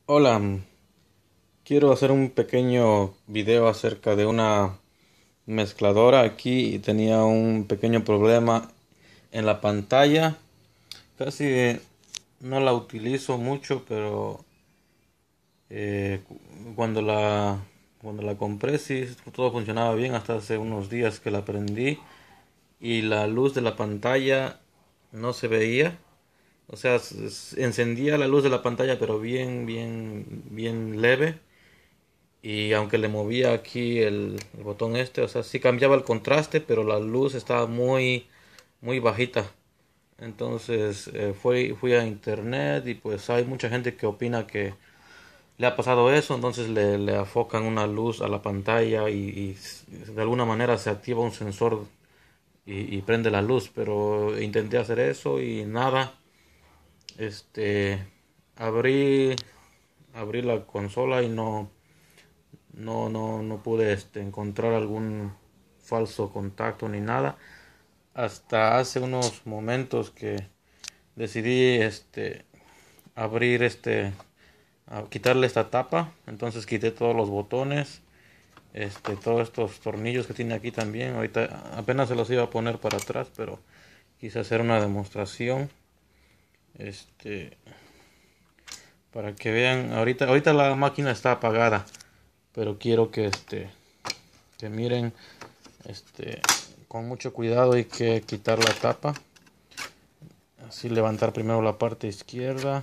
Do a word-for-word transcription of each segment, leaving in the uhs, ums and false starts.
Hola, mm, quiero hacer un pequeño video acerca de una mezcladora aquí y tenía un pequeño problema en la pantalla. Casi no la utilizo mucho, pero eh, cu- cuando la cuando la compré sí todo funcionaba bien hasta hace unos días que la prendí y la luz de la pantalla no se veía. O sea, s- s- encendía la luz de la pantalla, pero bien, bien, bien leve. Y aunque le movía aquí el, el botón este, o sea, sí cambiaba el contraste, pero la luz estaba muy, muy bajita. Entonces eh, fui, fui a internet y pues hay mucha gente que opina que le ha pasado eso, entonces le, le afocan una luz a la pantalla y, y de alguna manera se activa un sensor y, y prende la luz, pero intenté hacer eso y nada. Este, abrí, abrí la consola y no, no, no, no pude este, encontrar algún falso contacto ni nada. Hasta hace unos momentos que decidí este, abrir este, a quitarle esta tapa. Entonces quité todos los botones, este, todos estos tornillos que tiene aquí también. Ahorita apenas se los iba a poner para atrás, pero quise hacer una demostración. Este, para que vean, ahorita, ahorita la máquina está apagada, pero quiero que este, que miren. Este, con mucho cuidado hay que quitar la tapa. Así levantar primero la parte izquierda.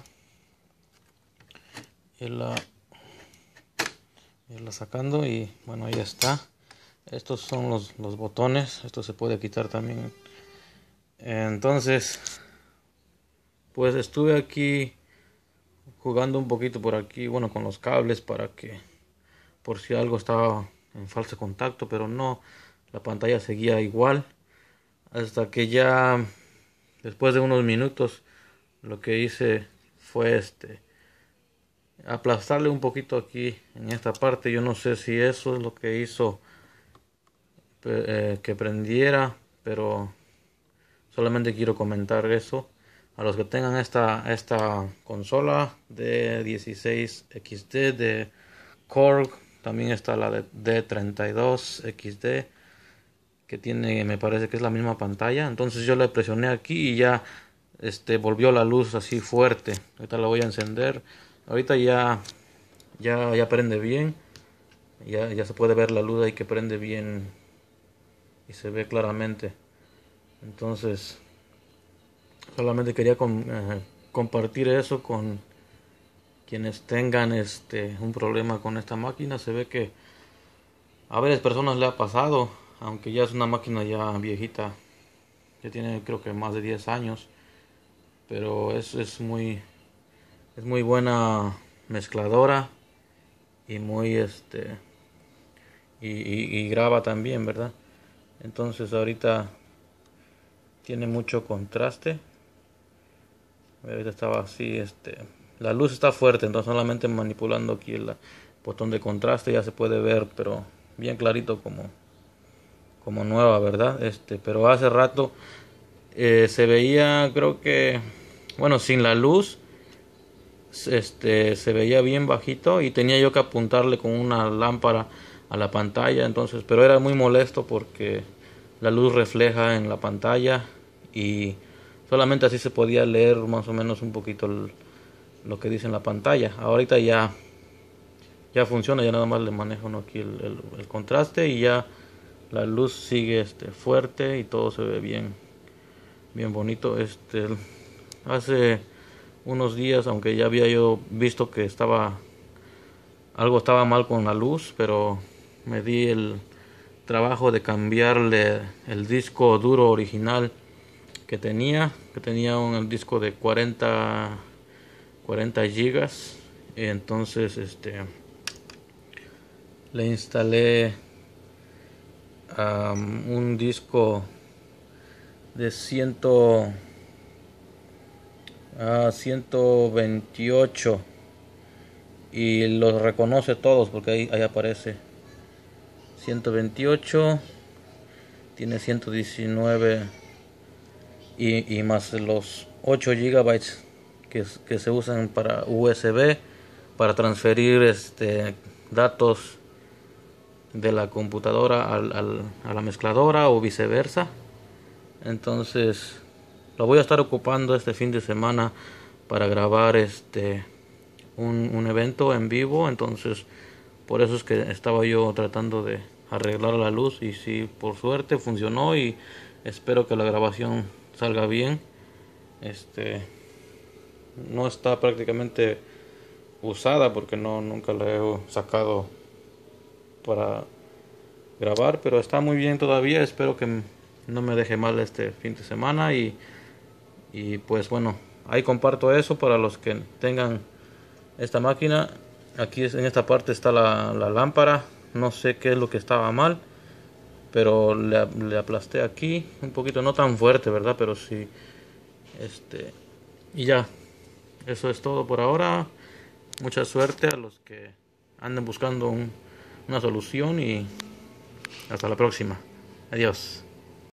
Irla, irla sacando y bueno, ahí está. Estos son los, los botones. Esto se puede quitar también. Entonces, pues estuve aquí jugando un poquito por aquí, bueno, con los cables para que por si algo estaba en falso contacto, pero no, la pantalla seguía igual. Hasta que ya después de unos minutos lo que hice fue este aplastarle un poquito aquí en esta parte. Yo no sé si eso es lo que hizo eh, que prendiera, pero solamente quiero comentar eso. A los que tengan esta, esta consola de dieciséis equis de de Korg, también está la de D treinta y dos equis de que tiene, me parece que es la misma pantalla. Entonces yo le presioné aquí y ya este volvió la luz así fuerte. Ahorita la voy a encender. Ahorita ya ya ya prende bien. Ya ya se puede ver la luz ahí que prende bien y se ve claramente. Entonces, solamente quería com- eh, compartir eso con quienes tengan este un problema con esta máquina. Se ve que a varias personas le ha pasado, aunque ya es una máquina ya viejita, ya tiene creo que más de diez años, pero es, es muy es muy buena mezcladora y muy este y, y, y graba también, ¿verdad? Entonces ahorita tiene mucho contraste. Ahorita estaba así, este, la luz está fuerte, entonces solamente manipulando aquí el botón de contraste ya se puede ver, pero bien clarito como, como nueva, ¿verdad? Este, pero hace rato eh, se veía, creo que, bueno, sin la luz, este, se veía bien bajito y tenía yo que apuntarle con una lámpara a la pantalla, entonces, pero era muy molesto porque la luz refleja en la pantalla y solamente así se podía leer más o menos un poquito el, lo que dice en la pantalla. Ahorita ya ya funciona, ya nada más le manejo uno aquí el, el, el contraste y ya la luz sigue este fuerte y todo se ve bien bien bonito. Este hace unos días, aunque ya había yo visto que estaba algo estaba mal con la luz, pero me di el trabajo de cambiarle el disco duro original que tenía, que tenía un el disco de cuarenta cuarenta gigas. Entonces este le instalé um, un disco de cien, uh, ciento veintiocho y los reconoce todos porque ahí, ahí aparece ciento veintiocho, tiene ciento diecinueve y, y más los ocho gigabytes que, que se usan para U S B, para transferir este datos de la computadora al, al, a la mezcladora o viceversa. Entonces lo voy a estar ocupando este fin de semana para grabar este un, un evento en vivo. Entonces por eso es que estaba yo tratando de arreglar la luz, y sí, por suerte funcionó, y espero que la grabación salga bien. Este no está prácticamente usada porque no nunca la he sacado para grabar, pero está muy bien todavía. Espero que no me deje mal este fin de semana, y, y pues bueno, ahí comparto eso para los que tengan esta máquina. Aquí en esta parte está la, la lámpara, no sé qué es lo que estaba mal, pero le, le aplasté aquí un poquito, no tan fuerte, verdad, pero sí, este, y ya, eso es todo por ahora. Mucha suerte a los que anden buscando un, una solución, y hasta la próxima. Adiós.